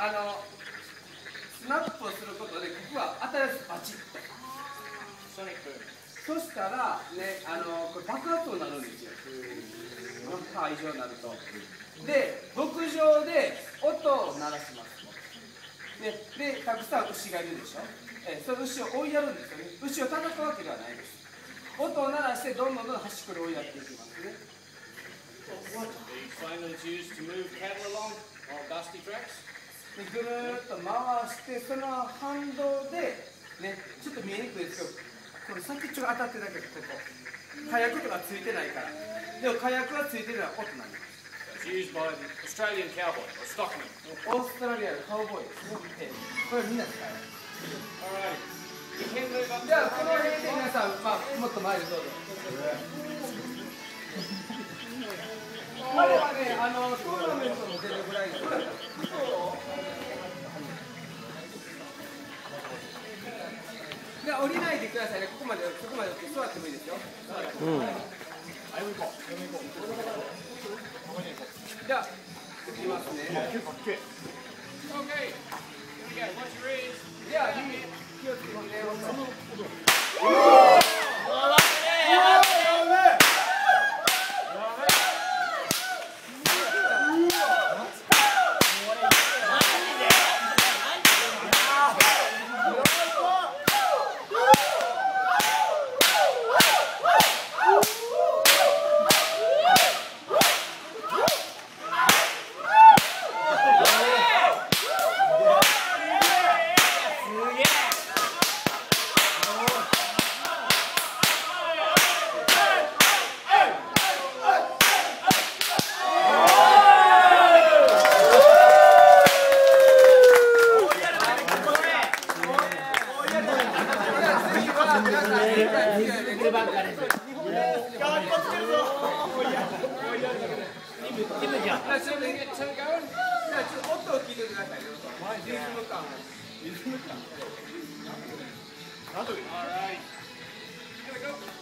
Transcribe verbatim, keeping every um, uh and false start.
あのスナップをすることでここは新しくバチッと。そしたらね、あのこれ爆発音になるんですよ。パー以上になると。で牧場で音を鳴らします。で, でたくさん牛がいるでしょ。えその牛を追いやるんですよね。牛を叩くわけではないです。音を鳴らしてどんどんどんどん端っこで追いやっていきますね。でぐるーっと回してその反動でね、ちょっと見えにくいですけど、これ先っちょが当たってるだけでここ火薬とかついてないから。でも火薬がついてるのは音なんです。 Used by the Australian cowboy or stockman. オーストラリアのカウボーイですね。これみんな使える。じゃあこの辺で皆さん、まあ、もっと前にどうぞ。彼はね、あのトーナメントの出るぐらいの。じゃあ降りないでくださいね。ここまで、ここまで座ってもいいですよ。うん。じゃあ行きますね。じゃあ気をつけてね。All right. Here we go.